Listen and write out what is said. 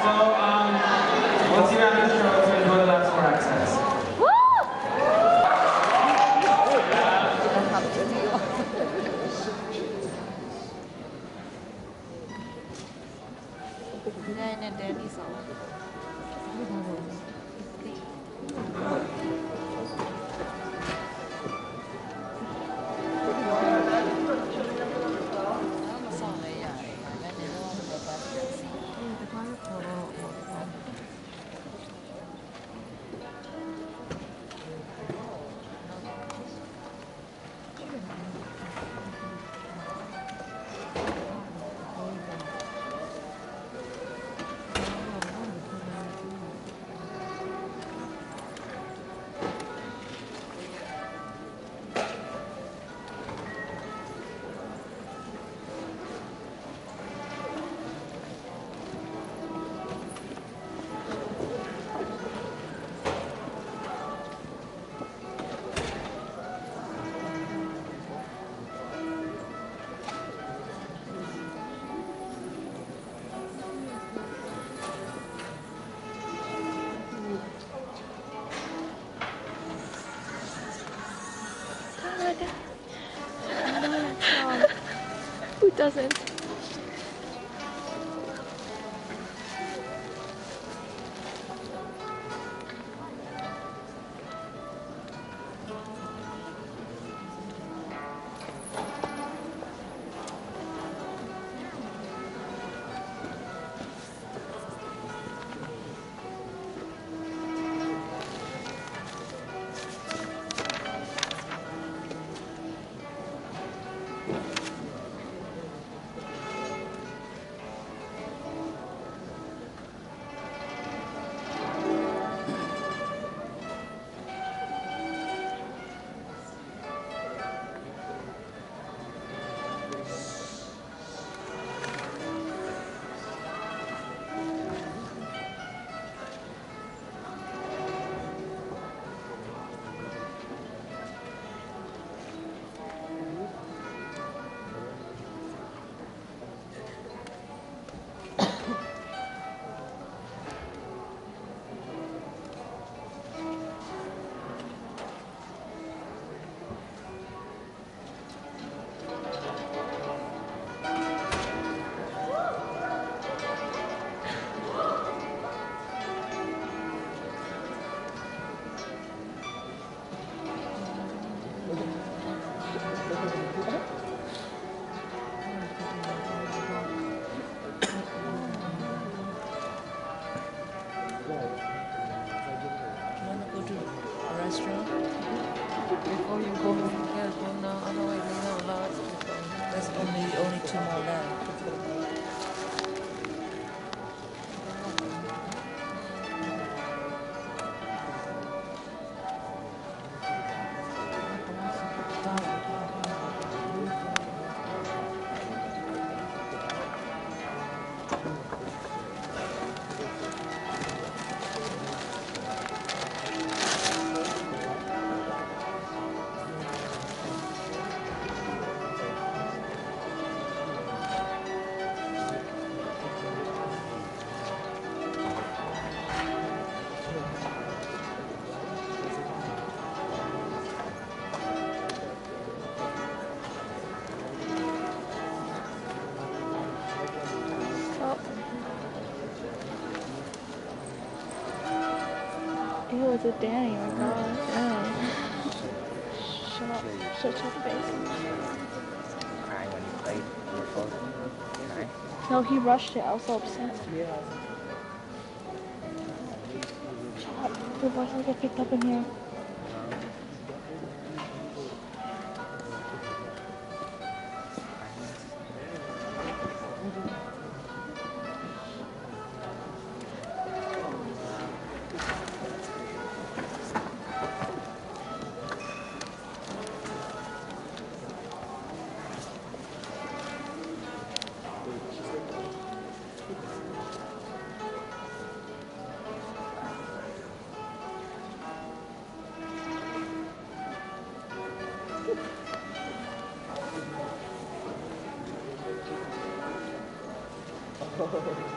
Once you have the show, it's going to go to that tour access. Who doesn't? Before you go home, yeah, go now. Otherwise, there's not a lot of people. There's only two more left. Ew, it's a Danny, oh my god. Yeah. Shut up. Shut your face. Crying when you played your phone. Crying? No, he rushed it. I was so upset. Shut up. We're about to get picked up in here. Oh.